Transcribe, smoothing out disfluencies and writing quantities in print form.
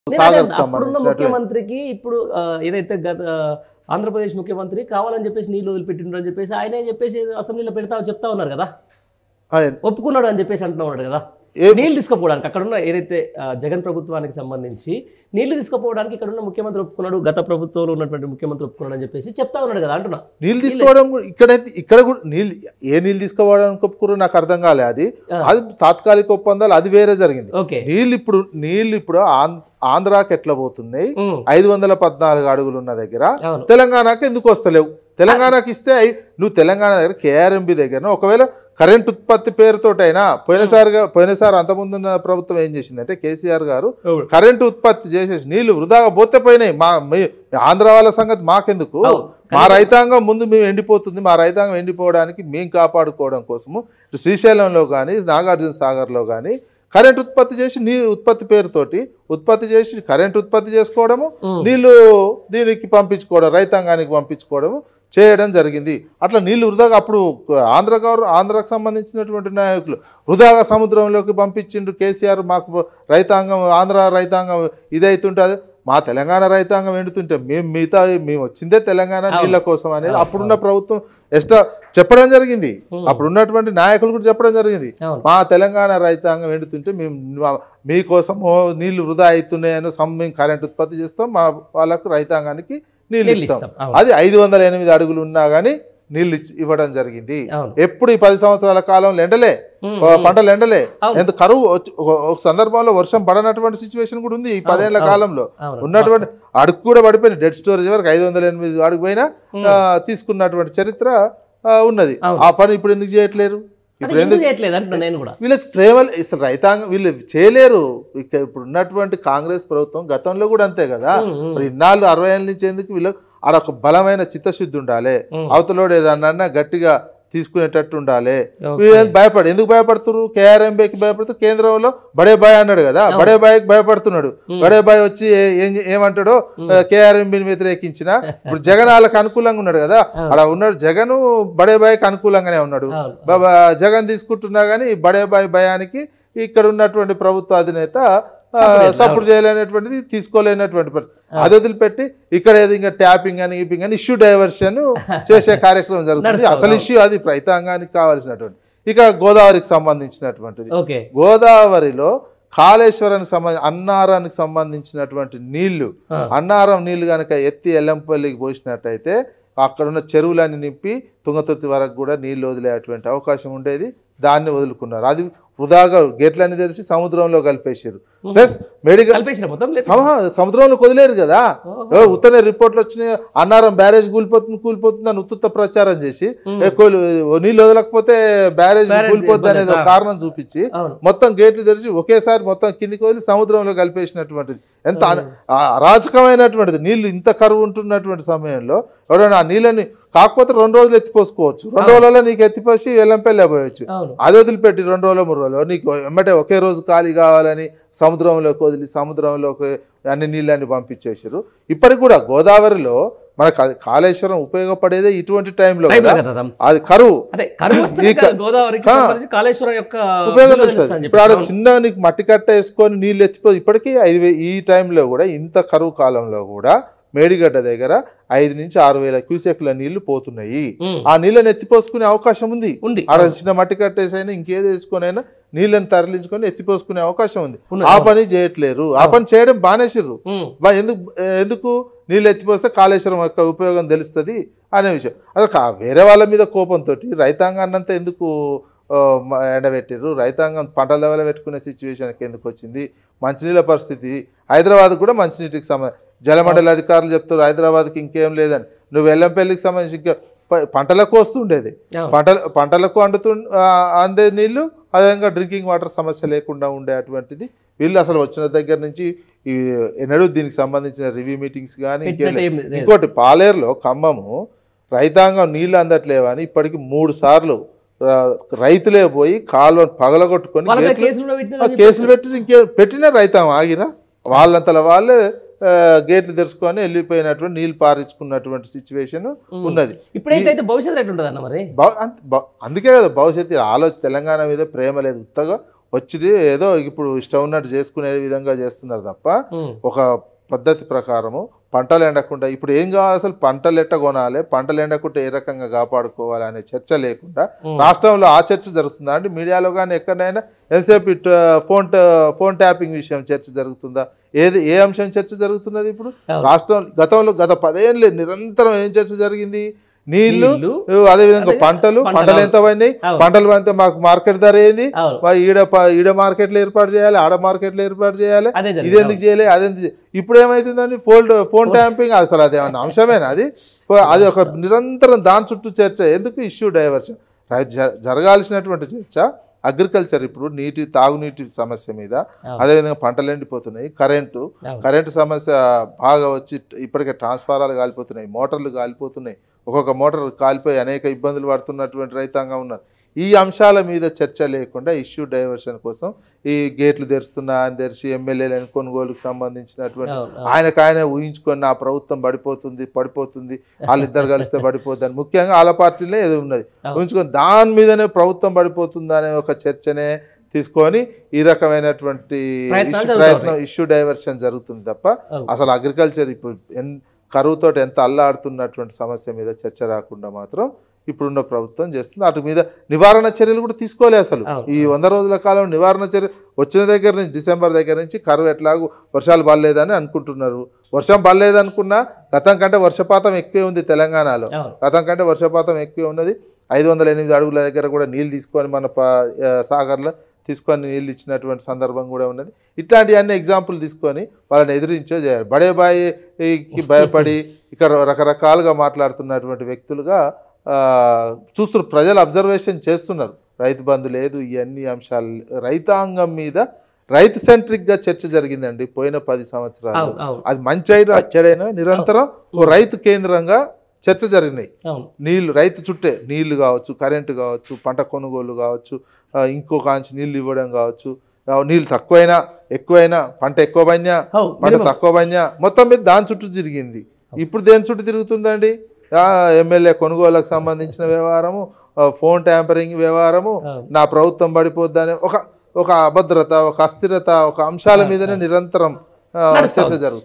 సాగర్కు అప్పుడున్న సంబంధించినటువంటి ముఖ్యమంత్రికి ఇప్పుడు ఏదైతే ఆంధ్రప్రదేశ్ ముఖ్యమంత్రి కావాలని చెప్పేసి నీళ్లు వదిలిపెట్టిండ్రు అని చెప్పేసి ఆయనే చెప్పేసి అసెంబ్లీలో చెప్తా ఉన్నారు కదా, ఒప్పుకున్నాడు అని చెప్పేసి అంటున్నా ఉన్నాడు కదా. నీళ్లు తీసుకుపోవడానికి అక్కడున్న ఏదైతే జగన్ ప్రభుత్వానికి సంబంధించి నీళ్లు తీసుకుపోవడానికి ఇక్కడున్న ముఖ్యమంత్రి ఒప్పుకున్నాడు, గత ప్రభుత్వంలో ఉన్నటువంటి ముఖ్యమంత్రి ఒప్పుకున్నాడు అని చెప్పేసి చెప్తా ఉన్నాడు కదా అంటున్నా. నీళ్ళు తీసుకోవడం ఇక్కడ కూడా నీళ్ళు తీసుకోవడానికి ఒప్పుకున్నారు నాకు అర్థం కాలే. అది తాత్కాలిక ఒప్పందాలు, అది వేరే జరిగింది. నీళ్ళు ఇప్పుడు ఆంధ్రాకి ఎట్లా పోతున్నాయి, 514 అడుగులు ఉన్న దగ్గర తెలంగాణకి ఎందుకు వస్తలేవు? తెలంగాణకి ఇస్తే నువ్వు తెలంగాణ దగ్గర కేఆర్ఎంబి దగ్గర ఒకవేళ కరెంట్ ఉత్పత్తి పేరుతోటైనా పోయినసారి అంతకుముందున్న ప్రభుత్వం ఏం చేసిందంటే కేసీఆర్ గారు కరెంటు ఉత్పత్తి చేసేసి నీళ్లు వృధాగా పోతే పోయినాయి. ఆంధ్ర వాళ్ళ సంగతి మాకెందుకు, మా రైతాంగం ముందు మేము ఎండిపోతుంది, మా రైతాంగం ఎండిపోవడానికి మేము కాపాడుకోవడం కోసము శ్రీశైలంలో కానీ నాగార్జున సాగర్లో కానీ కరెంట్ ఉత్పత్తి చేసి ఉత్పత్తి పేరుతోటి ఉత్పత్తి చేసి కరెంట్ ఉత్పత్తి చేసుకోవడము, నీళ్లు దీనికి పంపించుకోవడం, రైతాంగానికి పంపించుకోవడము చేయడం జరిగింది. అట్లా నీళ్లు వృధాగా అప్పుడు ఆంధ్రాకు సంబంధించినటువంటి నాయకులు వృధాగా సముద్రంలోకి పంపించిండు కేసీఆర్. మాకు రైతాంగం, ఆంధ్ర రైతాంగం ఇదైతుంటుంది, మా తెలంగాణ రైతాంగం ఎండుతుంటే మేము వచ్చిందే తెలంగాణ నీళ్ళ కోసం అనేది అప్పుడున్న ప్రభుత్వం చెప్పడం జరిగింది. అప్పుడు ఉన్నటువంటి నాయకులు కూడా చెప్పడం జరిగింది, మా తెలంగాణ రైతాంగం ఎండుతుంటే మేము మీకోసం నీళ్లు వృధా అవుతున్నాయని మేము కరెంట్ ఉత్పత్తి చేస్తాం, మా వాళ్ళకు రైతాంగానికి నీళ్ళు ఇస్తాం. అది 508 అడుగులు ఉన్నా కానీ నీళ్ళు ఇవ్వడం జరిగింది. ఎప్పుడు ఈ 10 సంవత్సరాల కాలంలో పంటలు ఎండలే, ఎంత కరువు ఒక సందర్భంలో వర్షం పడనటువంటి సిచ్యువేషన్ కూడా ఉంది. ఈ 10 ఏళ్ల కాలంలో ఉన్నటువంటి అడుగు కూడా పడిపోయింది. డెడ్ స్టోరేజ్ వరకు 508 అడుగు పైన తీసుకున్నటువంటి చరిత్ర ఉన్నది. ఆ పని ఇప్పుడు ఎందుకు చేయట్లేరు? వీళ్ళకి ప్రేమ అసలు రైతాంగం వీళ్ళు చేయలేరు. ఇప్పుడు ఉన్నటువంటి కాంగ్రెస్ ప్రభుత్వం గతంలో కూడా అంతే కదా. మరి ఇన్నాళ్ళు 60 ఏళ్ళ నుంచి ఎందుకు వీళ్ళకి ఆడ ఒక బలమైన చిత్తశుద్ధి ఉండాలి, అవతలోడు ఏదన్నా గట్టిగా తీసుకునేటట్టు ఉండాలి. ఎందుకు భయపడుతున్నారు? కేఆర్ఎంబీకి భయపడుతూ కేంద్రంలో బడే బాయ్ అన్నాడు కదా, బడే బాయ్కి భయపడుతున్నాడు. బడే బాయ్ వచ్చి ఏమంటాడో కేఆర్ఎంబీని వ్యతిరేకించిన ఇప్పుడు జగన్ వాళ్ళకి అనుకూలంగా ఉన్నాడు కదా, అలా ఉన్నాడు జగన్ బడే బాయ్కి అనుకూలంగానే ఉన్నాడు. జగన్ తీసుకుంటున్నా కానీ బడే బాయ్ భయానికి ఇక్కడ ఉన్నటువంటి ప్రభుత్వ అధినేత సపోర్ట్ చేయలేనటువంటిది, తీసుకోలేనటువంటి పరిస్థితి. అది వదిలిపెట్టి ఇక్కడ ఏదో ఇంకా ట్యాపింగ్ అని ఈపింగ్ అని ఇష్యూ డైవర్షన్ చేసే కార్యక్రమం జరుగుతుంది. అసలు ఇష్యూ అది రైతాంగానికి కావాల్సినటువంటి. ఇక గోదావరికి సంబంధించినటువంటిది, గోదావరిలో కాళేశ్వరానికి అన్నారానికి సంబంధించినటువంటి నీళ్లు, అన్నారం నీళ్లు కనుక ఎత్తి ఎల్లంపల్లికి పోసినట్టయితే అక్కడున్న చెరువులన్నీ నింపి తుంగతుర్తి వరకు కూడా నీళ్లు వదిలేటువంటి అవకాశం ఉండేది. దాన్ని వదులుకున్నారు. అది వృధాగా గేట్లన్నీ తెరిచి సముద్రంలో కలిపేసారు. ప్లస్ మెడికల్ సముద్రంలో వదిలేరు కదా, ఉత్తనే రిపోర్ట్లు వచ్చినాయి, అన్నారం బ్యారేజ్ కూలిపోతుంది అని ఉత్తుత్త ప్రచారం చేసి నీళ్ళు వదలకపోతే బ్యారేజ్ కూలిపోద్ది అనేది ఒక కారణం చూపించి మొత్తం గేట్లు తెరిచి ఒకేసారి మొత్తం కిందికి వదిలి సముద్రంలో కలిపేసినటువంటిది. ఎంత అరాచకమైనటువంటిది. నీళ్లు ఇంత కరువు ఉంటున్నటువంటి సమయంలో ఎవరైనా ఆ నీళ్ళని కాకపోతే 2 రోజులు ఎత్తిపోసుకోవచ్చు, 2 రోజులలో నీకు ఎత్తిపోసి ఎల్లంపల్లి పోయొచ్చు. అది వదిలిపెట్టి 2 రోజులు 3 రోజులు నీకు ఎమ్మటే ఒకే రోజు ఖాళీ కావాలని సముద్రంలోకి వదిలి సముద్రంలోకి అన్ని నీళ్ళని పంపించేసారు. ఇప్పటికి కూడా గోదావరిలో మన కాళేశ్వరం ఉపయోగపడేదే ఇటువంటి టైంలో కదా, అది కరువు ఉపయోగం తెలుస్తుంది. ఇప్పుడు ఆడ చిన్న నీకు మట్టి కట్ట వేసుకొని నీళ్ళు ఎత్తిపో ఇప్పటికీ ఈ టైంలో కూడా ఇంత కరువు కాలంలో కూడా మేడిగడ్డ దగ్గర 5 నుంచి 6 వేల క్యూసెక్ల నీళ్లు పోతున్నాయి. ఆ నీళ్ళని ఎత్తిపోసుకునే అవకాశం ఉంది. ఆడ చిన్న మట్టి కట్టేసైనా ఇంకేదో వేసుకొనైనా నీళ్ళని తరలించుకొని ఎత్తిపోసుకునే అవకాశం ఉంది. ఆ పని చేయట్లేరు. ఆ పని చేయడం బానేసిర్రు. ఎందుకు నీళ్ళు ఎత్తిపోస్తే కాళేశ్వరం యొక్క ఉపయోగం తెలుస్తుంది అనే విషయం. అసలు వేరే వాళ్ళ మీద కోపంతో రైతాంగాన్నంతా ఎందుకు ఎండబెట్టారు? రైతాంగం పంటల లెవెల్ పెట్టుకునే సిచ్యువేషన్కి ఎందుకు వచ్చింది? మంచినీళ్ళ పరిస్థితి, హైదరాబాద్ కూడా మంచినీటికి జలమండలి అధికారులు చెప్తారు హైదరాబాద్కి ఇంకేం లేదని. నువ్వు వెల్లంపల్లికి సంబంధించి ఇంకా పంటలకు వస్తుండేది, పంటలకు అందే నీళ్లు, అదేవిధంగా డ్రింకింగ్ వాటర్ సమస్య లేకుండా ఉండే అటువంటిది. వీళ్ళు అసలు వచ్చిన దగ్గర నుంచి ఎన్నడూ దీనికి సంబంధించిన రివ్యూ మీటింగ్స్ కానీ ఇంకోటి పాలేరులో ఖమ్మము రైతాంగం నీళ్లు అందట్లేవని ఇప్పటికి 3 సార్లు రైతులే పోయి కాలువను పగలగొట్టుకొని కేసులు పెట్టిన రైతాంగం ఆగిరా వాళ్ళంతలో వాళ్ళే గేట్లు తెరుచుకొని వెళ్ళిపోయినటువంటి నీళ్ళు పారించుకున్నటువంటి సిచ్యువేషన్ ఉన్నది. భవిష్యత్తు ఎట్లుంటుంది అన్న మరి? అందుకే కదా భవిష్యత్తు తెలంగాణ మీద ప్రేమ లేదు, ఉత్తగా వచ్చి ఏదో ఇప్పుడు ఇష్టం ఉన్నట్టు చేసుకునే విధంగా చేస్తున్నారు తప్ప ఒక పద్ధతి ప్రకారము పంటలు ఎండకుండా ఇప్పుడు ఏం కావాలి అసలు పంటలు ఎట్ట కొనాలి పంటలు ఎండకుండా ఏ రకంగా కాపాడుకోవాలి అనే చర్చ లేకుండా రాష్ట్రంలో ఆ చర్చ జరుగుతుందా అంటే మీడియాలో కానీ ఎక్కడైనా ఎంతసేపు ఫోన్ ట్యాపింగ్ విషయం చర్చ జరుగుతుందా ఏ అంశం చర్చ జరుగుతున్నది ఇప్పుడు రాష్ట్రం గత 10 ఏళ్ళు నిరంతరం ఏం చర్చ జరిగింది నీళ్లు అదేవిధంగా పంటలు ఎంత పోయినాయి పంటలు పోతే మాకు మార్కెట్ ధర ఏంది ఈడ మార్కెట్లు ఏర్పాటు చేయాలి ఆడ మార్కెట్లు ఏర్పాటు చేయాలి ఇది ఎందుకు చేయలేదు అదెందుకు ఇప్పుడు ఏమైతుందండి ఫోన్ ట్యాంపింగ్ అసలు అదేమన్నా అంశమేనా అది ఒక నిరంతరం దాని చుట్టూ చర్చ ఎందుకు ఇష్యూ డైవర్షన్ జరగాల్సినటువంటి చర్చ అగ్రికల్చర్ ఇప్పుడు తాగునీటి సమస్య మీద అదేవిధంగా పంటలు ఎండిపోతున్నాయి కరెంటు సమస్య బాగా వచ్చి ఇప్పటికే ట్రాన్స్ఫారాలు కాలిపోతున్నాయి మోటార్లు కాలిపోతున్నాయి ఒక్కొక్క మోటార్ కాలిపోయి అనేక ఇబ్బందులు పడుతున్నటువంటి రైతాంగం ఉన్నారు ఈ అంశాల మీద చర్చ లేకుండా ఇష్యూ డైవర్షన్ కోసం ఈ గేట్లు తెరిచి ఎమ్మెల్యేలను కొనుగోలుకు సంబంధించినటువంటి ఆయన ఊహించుకొని నా ప్రభుత్వం పడిపోతుంది వాళ్ళిద్దరు కలిస్తే పడిపోతుంది అని ముఖ్యంగా వాళ్ళ పార్టీలో ఏదో ఉన్నది ఊహించుకొని దాని మీదనే ప్రభుత్వం పడిపోతుంది అనే ఒక చర్చనే తీసుకొని ఈ రకమైనటువంటి ప్రయత్నం ఇష్యూ డైవర్షన్ జరుగుతుంది తప్ప అసలు అగ్రికల్చర్ ఇప్పుడు కరువుతో ఎంత అల్లాడుతున్నటువంటి సమస్య మీద చర్చ రాకుండా మాత్రం ఇప్పుడున్న ప్రభుత్వం చేస్తుంది అటు మీద నివారణ చర్యలు కూడా తీసుకోలే అసలు ఈ 100 రోజుల కాలం నివారణ చర్య వచ్చిన దగ్గర నుంచి డిసెంబర్ దగ్గర నుంచి కరువు ఎట్లాగూ వర్షాలు పడలేదని అనుకుంటున్నారు వర్షం పడలేదనుకున్నా గతం కంటే వర్షపాతం ఎక్కువే ఉంది తెలంగాణలో గతం కంటే వర్షపాతం ఎక్కువే ఉన్నది 508 అడుగుల దగ్గర కూడా నీళ్ళు తీసుకొని మన సాగర్లో తీసుకొని నీళ్ళు ఇచ్చినటువంటి సందర్భం కూడా ఉన్నది ఇట్లాంటివన్నీ ఎగ్జాంపుల్ తీసుకొని వాళ్ళని ఎదిరించే చేయాలి బడే బాయికి భయపడి ఇక్కడ రకరకాలుగా మాట్లాడుతున్నటువంటి వ్యక్తులుగా చూస్తున్నారు ప్రజలు అబ్జర్వేషన్ చేస్తున్నారు రైతు బంధు లేదు ఇవన్నీ అంశాలు రైతాంగం మీద రైతు సెంట్రిక్గా చర్చ జరిగిందండి పోయిన 10 సంవత్సరాలు అది మంచి అయినా చెడైనా నిరంతరం రైతు కేంద్రంగా చర్చ జరిగినాయి నీళ్లు రైతు చుట్టే నీళ్లు కావచ్చు కరెంటు కావచ్చు పంట కొనుగోలు కావచ్చు ఇంకో కాంచి నీళ్లు ఇవ్వడం కావచ్చు నీళ్ళు తక్కువైనా ఎక్కువైనా పంట ఎక్కువ పైనా పంట తక్కువ పైనా మొత్తం మీద దాని చుట్టూ తిరిగింది ఇప్పుడు దేని చుట్టూ తిరుగుతుందండి ఎమ్మెల్యే కొనుగోలుకు సంబంధించిన వ్యవహారము ఫోన్ ట్యాంపరింగ్ వ్యవహారము నా ప్రభుత్వం పడిపోద్దని ఒక అభద్రత ఒక అస్థిరత ఒక అంశాల మీదనే నిరంతరం చర్చ జరుగుతుంది